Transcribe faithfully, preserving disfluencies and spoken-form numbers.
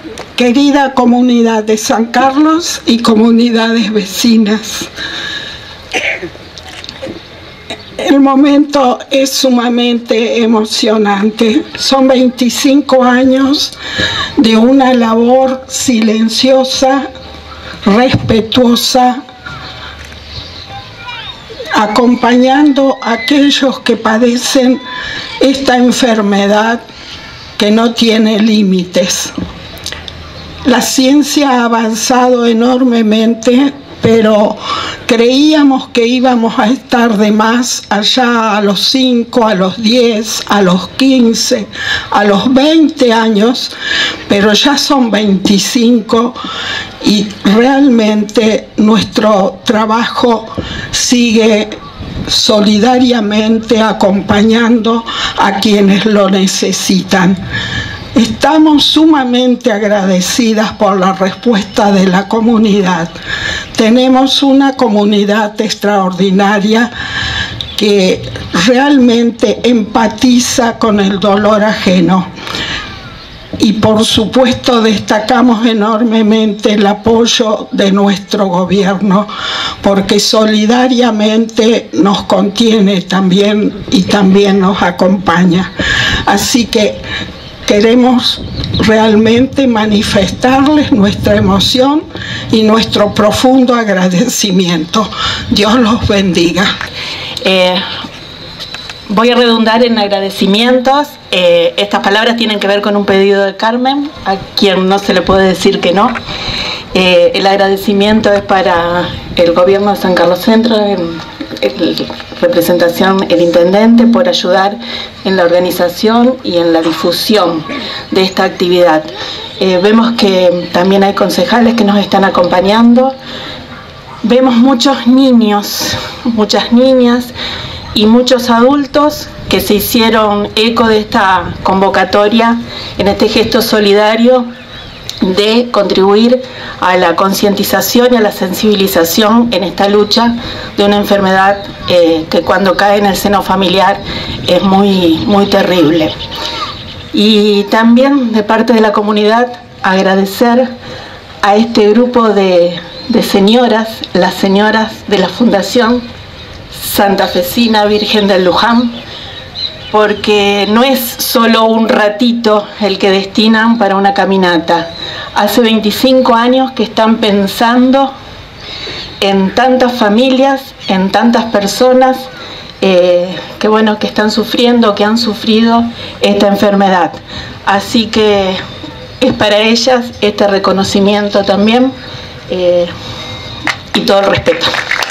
Querida comunidad de San Carlos y comunidades vecinas, el momento es sumamente emocionante. Son veinticinco años de una labor silenciosa, respetuosa, acompañando a aquellos que padecen esta enfermedad que no tiene límites. La ciencia ha avanzado enormemente, pero creíamos que íbamos a estar de más allá a los cinco, a los diez, a los quince, a los veinte años, pero ya son veinticinco y realmente nuestro trabajo sigue solidariamente acompañando a quienes lo necesitan. Estamos sumamente agradecidas por la respuesta de la comunidad. Tenemos una comunidad extraordinaria que realmente empatiza con el dolor ajeno. Y por supuesto destacamos enormemente el apoyo de nuestro gobierno, porque solidariamente nos contiene también y también nos acompaña. Así que queremos realmente manifestarles nuestra emoción y nuestro profundo agradecimiento. Dios los bendiga. Eh, voy a redundar en agradecimientos. Eh, estas palabras tienen que ver con un pedido de Carmen, a quien no se le puede decir que no. Eh, el agradecimiento es para el gobierno de San Carlos Centro, en, en representación el intendente, por ayudar en la organización y en la difusión de esta actividad. Eh, vemos que también hay concejales que nos están acompañando. Vemos muchos niños, muchas niñas y muchos adultos que se hicieron eco de esta convocatoria en este gesto solidario de contribuir a la concientización y a la sensibilización en esta lucha de una enfermedad eh, que cuando cae en el seno familiar es muy, muy terrible. Y también de parte de la comunidad agradecer a este grupo de, de señoras, las señoras de la Fundación Santafesina Virgen del Luján, porque no es solo un ratito el que destinan para una caminata. Hace veinticinco años que están pensando en tantas familias, en tantas personas eh, que, bueno, que están sufriendo, que han sufrido esta enfermedad. Así que es para ellas este reconocimiento también eh, y todo el respeto.